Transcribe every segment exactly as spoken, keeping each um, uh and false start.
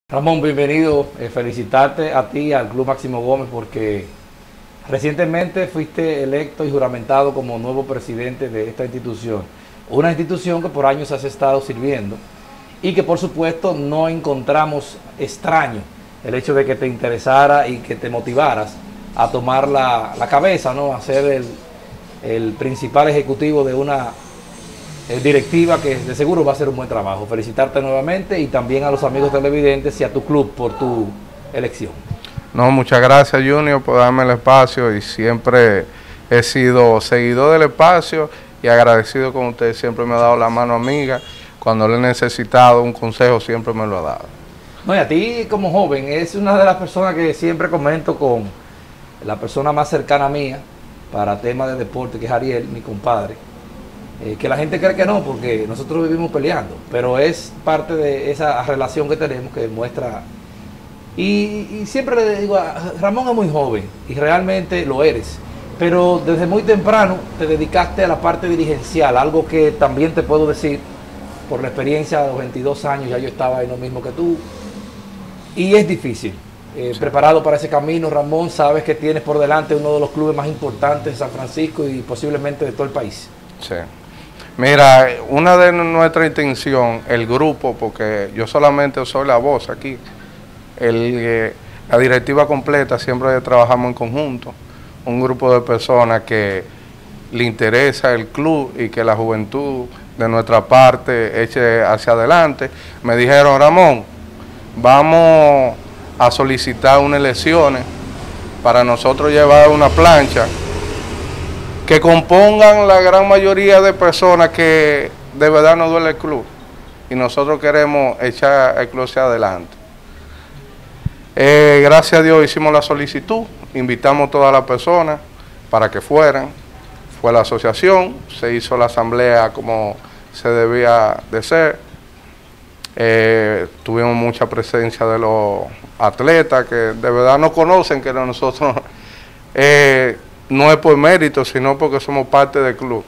Ramón, bienvenido. Eh, felicitarte a ti y al Club Máximo Gómez porque recientemente fuiste electo y juramentado como nuevo presidente de esta institución. Una institución que por años has estado sirviendo y que por supuesto no encontramos extraño el hecho de que te interesara y que te motivaras a tomar la, la cabeza, ¿no? A ser el, el principal ejecutivo de una eh, directiva que de seguro va a hacer un buen trabajo. Felicitarte nuevamente y también a los amigos televidentes y a tu club por tu elección. No, muchas gracias, Junior, por darme el espacio, y siempre he sido seguidor del espacio y agradecido con usted. Siempre me ha dado la mano amiga. Cuando le he necesitado un consejo, siempre me lo ha dado. No, y a ti como joven, es una de las personas que siempre comento con la persona más cercana a mía para temas de deporte, que es Ariel, mi compadre. Eh, que la gente cree que no, porque nosotros vivimos peleando, pero es parte de esa relación que tenemos que demuestra. Y, y siempre le digo, Ramón es muy joven y realmente lo eres, pero desde muy temprano te dedicaste a la parte dirigencial, algo que también te puedo decir por la experiencia de los veintidós años, ya yo estaba en lo mismo que tú, y es difícil. Eh, sí. Preparado para ese camino, Ramón, sabes que tienes por delante uno de los clubes más importantes de San Francisco y posiblemente de todo el país. Sí. Mira, una de nuestras intenciones, el grupo, porque yo solamente soy la voz aquí, el, eh, la directiva completa, siempre trabajamos en conjunto, un grupo de personas que le interesa el club y que la juventud de nuestra parte eche hacia adelante. Me dijeron, Ramón, vamos a solicitar unas elecciones para nosotros llevar una plancha que compongan la gran mayoría de personas que de verdad nos duele el club y nosotros queremos echar el club hacia adelante. Eh, gracias a Dios hicimos la solicitud, invitamos a todas las personas para que fueran, fue la asociación, se hizo la asamblea como se debía de ser, eh, tuvimos mucha presencia de los atletas que de verdad no conocen que nosotros eh, no es por mérito, sino porque somos parte del club.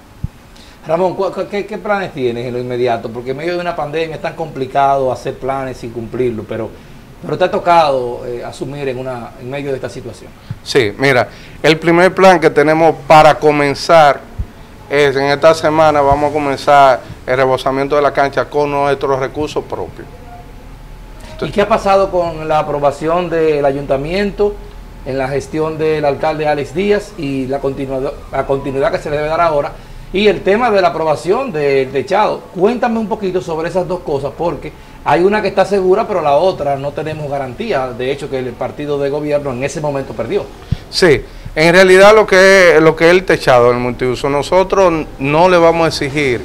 Ramón, ¿qué, qué planes tienes en lo inmediato? Porque en medio de una pandemia es tan complicado hacer planes sin cumplirlo, pero, pero te ha tocado eh, asumir en, una, en medio de esta situación. Sí, mira, el primer plan que tenemos para comenzar es, en esta semana vamos a comenzar el rebozamiento de la cancha con nuestros recursos propios. Entonces, ¿y qué ha pasado con la aprobación del ayuntamiento en la gestión del alcalde Alex Díaz y la continuidad, la continuidad que se le debe dar ahora, y el tema de la aprobación del techado? Cuéntame un poquito sobre esas dos cosas, porque hay una que está segura, pero la otra no tenemos garantía. De hecho, que el partido de gobierno en ese momento perdió. Sí, en realidad lo que es, lo que es el techado, el multiuso, nosotros no le vamos a exigir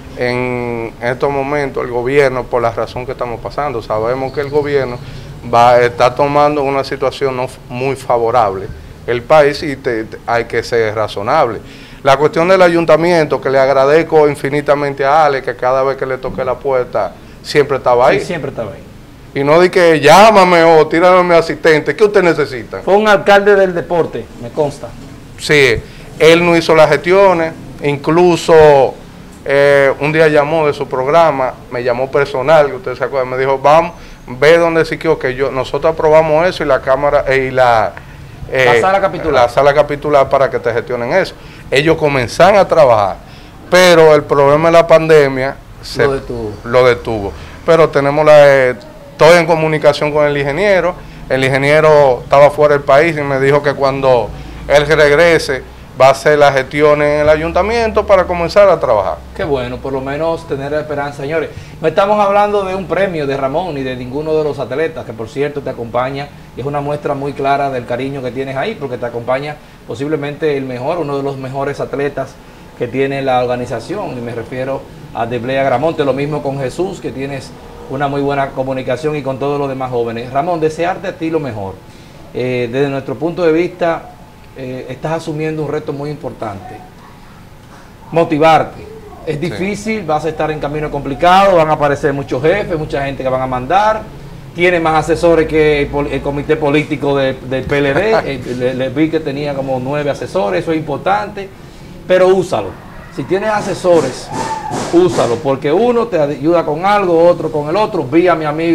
en estos momentos al gobierno por la razón que estamos pasando. Sabemos que el gobierno va está tomando una situación no muy favorable el país y te, te, hay que ser razonable. La cuestión del ayuntamiento, que le agradezco infinitamente a Ale, que cada vez que le toqué la puerta siempre estaba ahí. Sí, siempre estaba ahí. Y no di que llámame o tírame a mi asistente. ¿Qué usted necesita? Fue un alcalde del deporte, me consta. Sí, él no hizo las gestiones, incluso eh, un día llamó de su programa, me llamó personal, que usted se acuerda, me dijo, vamos, ve donde sí que yo, nosotros aprobamos eso y la cámara eh, y la, eh, la sala capitular. La sala capitular para que te gestionen eso. Ellos comenzaron a trabajar, pero el problema de la pandemia se lo detuvo. Lo detuvo. Pero tenemos la, eh, estoy en comunicación con el ingeniero, el ingeniero estaba fuera del país y me dijo que cuando él regrese va a hacer las gestiones en el ayuntamiento para comenzar a trabajar. Qué bueno, por lo menos tener esperanza, señores. No estamos hablando de un premio de Ramón ni de ninguno de los atletas, que por cierto te acompaña, y es una muestra muy clara del cariño que tienes ahí, porque te acompaña posiblemente el mejor, uno de los mejores atletas que tiene la organización, y me refiero a Debley Agramonte, lo mismo con Jesús, que tienes una muy buena comunicación, y con todos los demás jóvenes. Ramón, desearte a ti lo mejor. Eh, desde nuestro punto de vista, Eh, estás asumiendo un reto muy importante, motivarte. Es difícil, sí. Vas a estar en camino complicado, van a aparecer muchos jefes, mucha gente que van a mandar, tiene más asesores que el, el comité político de, del P L D, el, le, le vi que tenía como nueve asesores, eso es importante, pero úsalo. Si tienes asesores, úsalo, porque uno te ayuda con algo, otro con el otro. Vi a mi amigo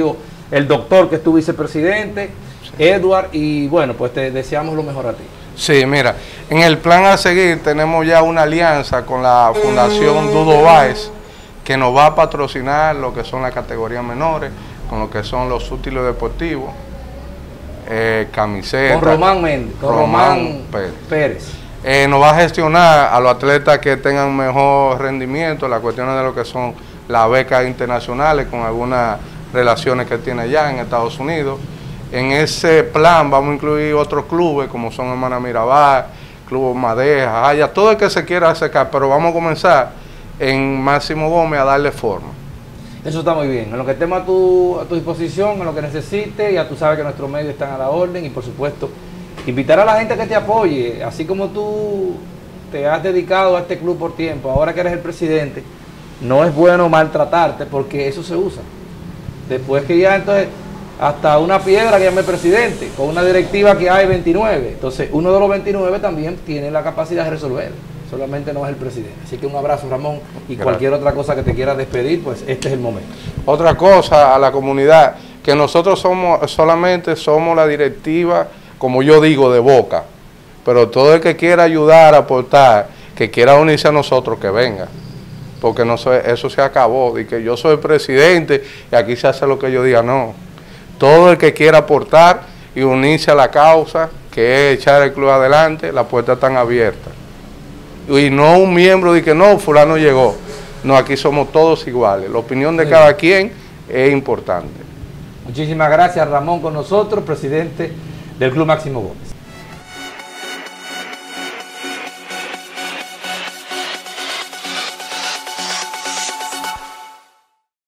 el doctor que es tu vicepresidente, sí. Edward, y bueno, pues te deseamos lo mejor a ti. Sí, mira, en el plan a seguir tenemos ya una alianza con la Fundación Dudo Báez, que nos va a patrocinar lo que son las categorías menores, con lo que son los útiles deportivos, eh, camisetas. Con Román Méndez, con Román, Román Pérez. Pérez. Eh, nos va a gestionar a los atletas que tengan mejor rendimiento, las cuestiones de lo que son las becas internacionales, con algunas relaciones que tiene allá en Estados Unidos. En ese plan vamos a incluir otros clubes, como son Hermana Mirabal, Club Madeja, Haya, todo el que se quiera acercar, pero vamos a comenzar en Máximo Gómez a darle forma. Eso está muy bien. En lo que estemos a tu, a tu disposición, en lo que necesites, ya tú sabes que nuestros medios están a la orden y por supuesto invitar a la gente que te apoye, así como tú te has dedicado a este club por tiempo, ahora que eres el presidente, no es bueno maltratarte porque eso se usa. Después que ya entonces, hasta una piedra que llame presidente, con una directiva que hay veintinueve, entonces uno de los veintinueve también tiene la capacidad de resolver, solamente no es el presidente. Así que un abrazo, Ramón, y gracias. Cualquier otra cosa que te quieras despedir, pues este es el momento. Otra cosa a la comunidad, que nosotros somos solamente somos la directiva, como yo digo, de boca, pero todo el que quiera ayudar, aportar, que quiera unirse a nosotros, que venga, porque no sé, eso se acabó, de que yo soy el presidente y aquí se hace lo que yo diga, no. Todo el que quiera aportar y unirse a la causa, que es echar el club adelante, las puertas están abiertas. Y no un miembro de que no, fulano llegó. No, aquí somos todos iguales. La opinión de sí. cada quien es importante. Muchísimas gracias, Ramón, con nosotros, presidente del Club Máximo Gómez.